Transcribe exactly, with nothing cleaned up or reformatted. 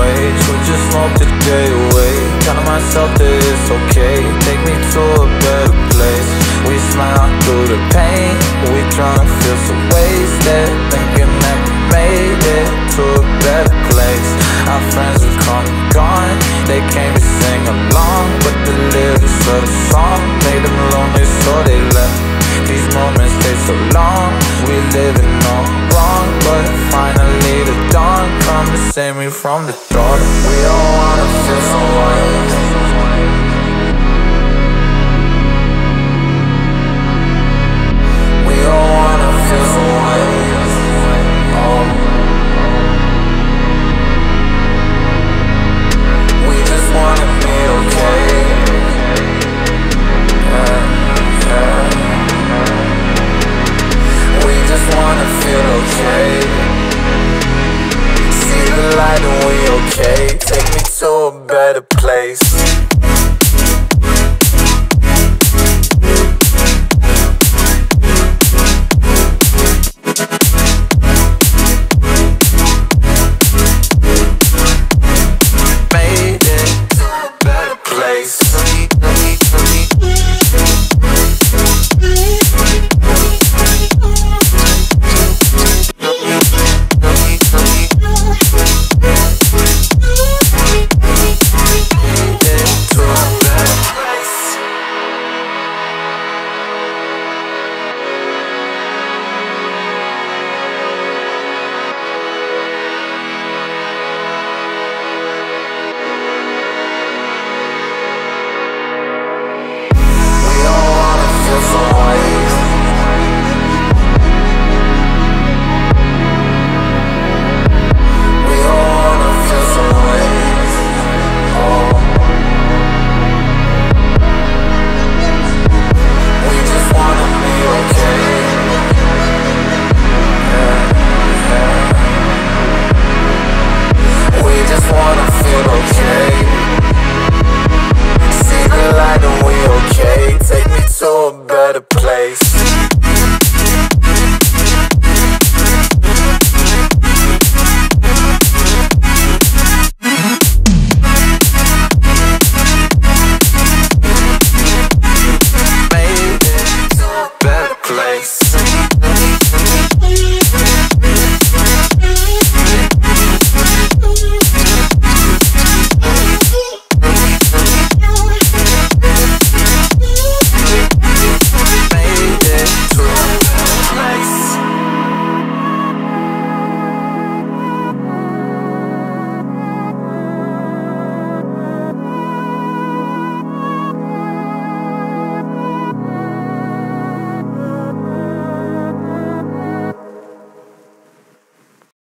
wage. We just smoke the day away, telling myself that it's okay. Take me to a better place. We smile through the pain, we drunk, feel so wasted, thinking that we made it to a better place. Our friends would come and gone, they came to sing along, but the lyrics of the song made them lonely, so they left. These moments take so long, we living all wrong, but finally the dawn come to save me from the dark. We don't wanna feel so white. We don't wanna feel so white. Oh. We just wanna be okay. Yeah, yeah. We just wanna feel okay. See the light and we okay. Take me to a better place.